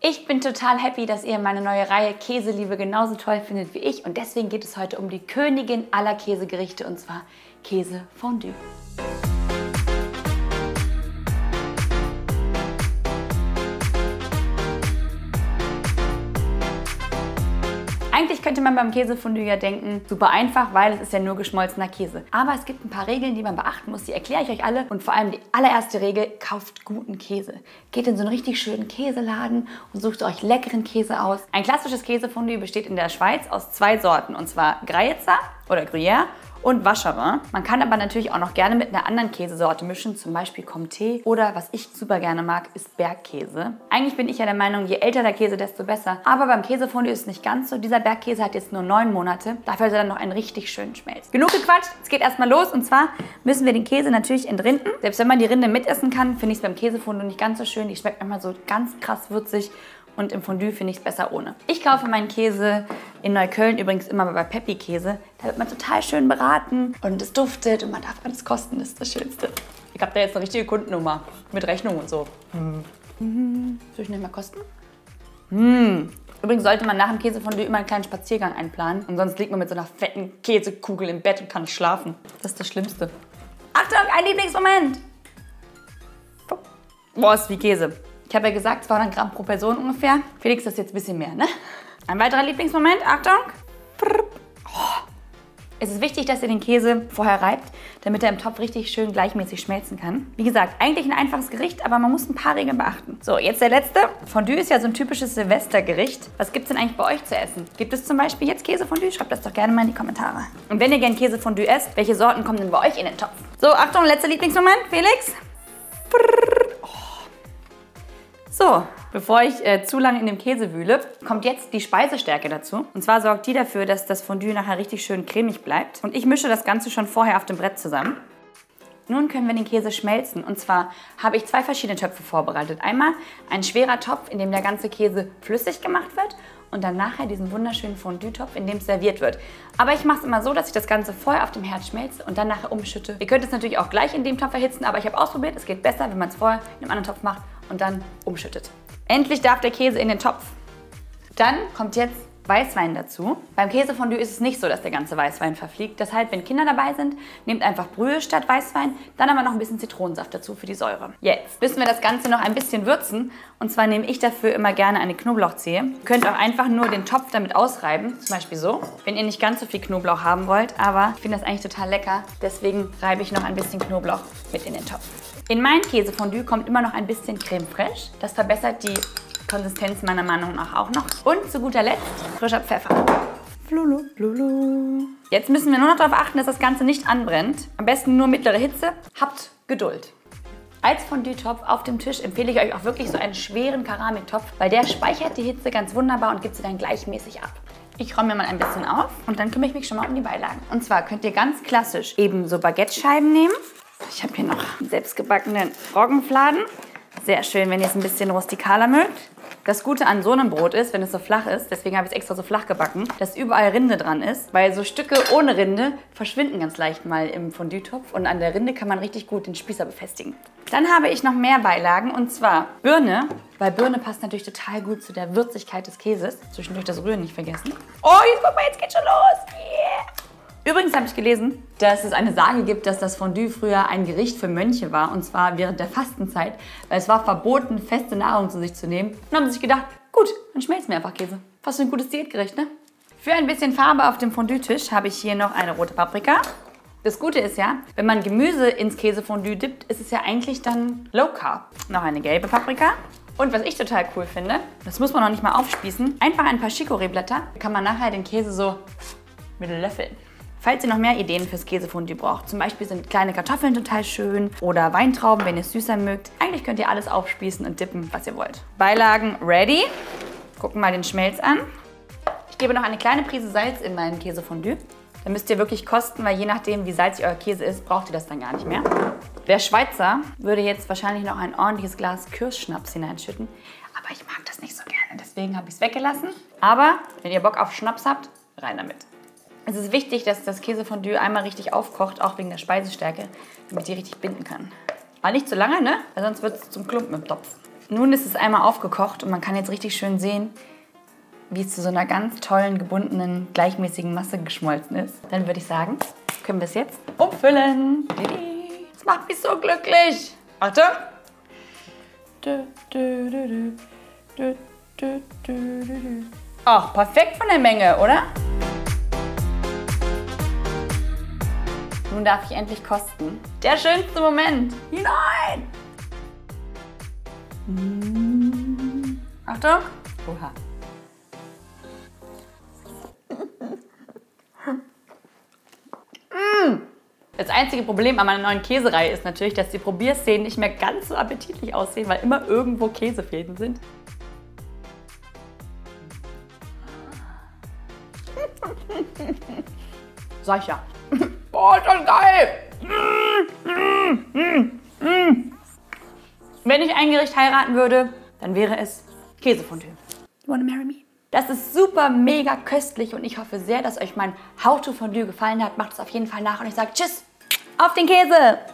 Ich bin total happy, dass ihr meine neue Reihe Käseliebe genauso toll findet wie ich und deswegen geht es heute um die Königin aller Käsegerichte und zwar Käsefondue. Eigentlich könnte man beim Käsefondue ja denken, super einfach, weil es ist ja nur geschmolzener Käse. Aber es gibt ein paar Regeln, die man beachten muss, die erkläre ich euch alle. Und vor allem die allererste Regel, kauft guten Käse. Geht in so einen richtig schönen Käseladen und sucht euch leckeren Käse aus. Ein klassisches Käsefondue besteht in der Schweiz aus 2 Sorten, und zwar Gruyère oder Gruyère und Vacherin. Man kann aber natürlich auch noch gerne mit einer anderen Käsesorte mischen, zum Beispiel Comté oder was ich super gerne mag, ist Bergkäse. Eigentlich bin ich ja der Meinung, je älter der Käse, desto besser. Aber beim Käsefondue ist es nicht ganz so. Dieser Bergkäse hat jetzt nur 9 Monate. Dafür hat er dann noch einen richtig schönen Schmelz. Genug gequatscht, es geht erstmal los. Und zwar müssen wir den Käse natürlich entrinden. Selbst wenn man die Rinde mitessen kann, finde ich es beim Käsefondue nicht ganz so schön. Die schmeckt manchmal so ganz krass würzig. Und im Fondue finde ich es besser ohne. Ich kaufe meinen Käse in Neukölln übrigens immer bei Peppi Käse. Da wird man total schön beraten und es duftet und man darf alles kosten, das ist das Schönste. Ich habe da jetzt eine richtige Kundennummer mit Rechnung und so. Soll ich nicht mal kosten? Übrigens sollte man nach dem Käsefondue immer einen kleinen Spaziergang einplanen. Und sonst liegt man mit so einer fetten Käsekugel im Bett und kann nicht schlafen. Das ist das Schlimmste. Achtung, ein Lieblingsmoment! Boah, ist wie Käse. Ich habe ja gesagt, 200 Gramm pro Person ungefähr. Felix, das ist jetzt ein bisschen mehr, ne? Ein weiterer Lieblingsmoment, Achtung. Es ist wichtig, dass ihr den Käse vorher reibt, damit er im Topf richtig schön gleichmäßig schmelzen kann. Wie gesagt, eigentlich ein einfaches Gericht, aber man muss ein paar Regeln beachten. So, jetzt der letzte. Fondue ist ja so ein typisches Silvestergericht. Was gibt es denn eigentlich bei euch zu essen? Gibt es zum Beispiel jetzt Käsefondue? Schreibt das doch gerne mal in die Kommentare. Und wenn ihr gern Käsefondue esst, welche Sorten kommen denn bei euch in den Topf? So, Achtung, letzter Lieblingsmoment, Felix. So, bevor ich zu lange in dem Käse wühle, kommt jetzt die Speisestärke dazu. Und zwar sorgt die dafür, dass das Fondue nachher richtig schön cremig bleibt. Und ich mische das Ganze schon vorher auf dem Brett zusammen. Nun können wir den Käse schmelzen. Und zwar habe ich 2 verschiedene Töpfe vorbereitet. Einmal ein schwerer Topf, in dem der ganze Käse flüssig gemacht wird. Und dann nachher diesen wunderschönen Fondue-Topf, in dem es serviert wird. Aber ich mache es immer so, dass ich das Ganze vorher auf dem Herd schmelze und dann nachher umschütte. Ihr könnt es natürlich auch gleich in dem Topf erhitzen, aber ich habe ausprobiert, es geht besser, wenn man es vorher in einem anderen Topf macht und dann umschüttet. Endlich darf der Käse in den Topf. Dann kommt jetzt Weißwein dazu. Beim Käsefondue ist es nicht so, dass der ganze Weißwein verfliegt. Deshalb, wenn Kinder dabei sind, nehmt einfach Brühe statt Weißwein, dann aber noch ein bisschen Zitronensaft dazu für die Säure. Jetzt müssen wir das Ganze noch ein bisschen würzen. Und zwar nehme ich dafür immer gerne eine Knoblauchzehe. Ihr könnt auch einfach nur den Topf damit ausreiben, zum Beispiel so, wenn ihr nicht ganz so viel Knoblauch haben wollt. Aber ich finde das eigentlich total lecker, deswegen reibe ich noch ein bisschen Knoblauch mit in den Topf. In mein Käsefondue kommt immer noch ein bisschen Creme fraiche. Das verbessert die Konsistenz meiner Meinung nach auch noch. Und zu guter Letzt frischer Pfeffer. Jetzt müssen wir nur noch darauf achten, dass das Ganze nicht anbrennt. Am besten nur mittlere Hitze. Habt Geduld. Als Fondue-Topf auf dem Tisch empfehle ich euch auch wirklich so einen schweren Keramiktopf, weil der speichert die Hitze ganz wunderbar und gibt sie dann gleichmäßig ab. Ich räume mir mal ein bisschen auf und dann kümmere ich mich schon mal um die Beilagen. Und zwar könnt ihr ganz klassisch eben so Baguette-Scheiben nehmen. Ich habe hier noch selbstgebackenen Roggenfladen. Sehr schön, wenn ihr es ein bisschen rustikaler mögt. Das Gute an so einem Brot ist, wenn es so flach ist, deswegen habe ich es extra so flach gebacken, dass überall Rinde dran ist, weil so Stücke ohne Rinde verschwinden ganz leicht mal im Fondue-Topf und an der Rinde kann man richtig gut den Spießer befestigen. Dann habe ich noch mehr Beilagen und zwar Birne, weil Birne passt natürlich total gut zu der Würzigkeit des Käses. Zwischendurch das Rühren nicht vergessen. Oh, jetzt guck mal, jetzt geht's schon los! Yeah. Übrigens habe ich gelesen, dass es eine Sage gibt, dass das Fondue früher ein Gericht für Mönche war, und zwar während der Fastenzeit, weil es war verboten, feste Nahrung zu sich zu nehmen. Und dann haben sie sich gedacht, gut, dann schmelzen wir einfach Käse. Fast ein gutes Diätgericht, ne? Für ein bisschen Farbe auf dem Fondue-Tisch habe ich hier noch eine rote Paprika. Das Gute ist ja, wenn man Gemüse ins Käsefondue dippt, ist es ja eigentlich dann Low Carb. Noch eine gelbe Paprika. Und was ich total cool finde, das muss man noch nicht mal aufspießen, einfach ein paar Chicorée-Blätter, da kann man nachher den Käse so mit löffeln. Falls ihr noch mehr Ideen fürs Käsefondue braucht, zum Beispiel sind kleine Kartoffeln total schön oder Weintrauben, wenn ihr es süßer mögt. Eigentlich könnt ihr alles aufspießen und dippen, was ihr wollt. Beilagen ready. Gucken mal den Schmelz an. Ich gebe noch eine kleine Prise Salz in meinen Käsefondue. Da müsst ihr wirklich kosten, weil je nachdem, wie salzig euer Käse ist, braucht ihr das dann gar nicht mehr. Der Schweizer würde jetzt wahrscheinlich noch ein ordentliches Glas Kirschschnaps hineinschütten. Aber ich mag das nicht so gerne, deswegen habe ich es weggelassen. Aber wenn ihr Bock auf Schnaps habt, rein damit. Es ist wichtig, dass das Käsefondue einmal richtig aufkocht, auch wegen der Speisestärke, damit die richtig binden kann. Aber nicht zu lange, ne? Weil sonst wird es zum Klumpen im Topf. Nun ist es einmal aufgekocht und man kann jetzt richtig schön sehen, wie es zu so einer ganz tollen, gebundenen, gleichmäßigen Masse geschmolzen ist. Dann würde ich sagen, können wir es jetzt umfüllen. Das macht mich so glücklich. Achtung. Ach, perfekt von der Menge, oder? Nun darf ich endlich kosten. Der schönste Moment. Hinein! Achtung. Oha. Das einzige Problem an meiner neuen Käsereihe ist natürlich, dass die Probierszenen nicht mehr ganz so appetitlich aussehen, weil immer irgendwo Käsefäden sind. Sag ich ja. Boah, ist das geil! Wenn ich ein Gericht heiraten würde, dann wäre es Käsefondue. You wanna marry me? Das ist super, mega köstlich und ich hoffe sehr, dass euch mein How to Fondue gefallen hat. Macht es auf jeden Fall nach und ich sage Tschüss auf den Käse!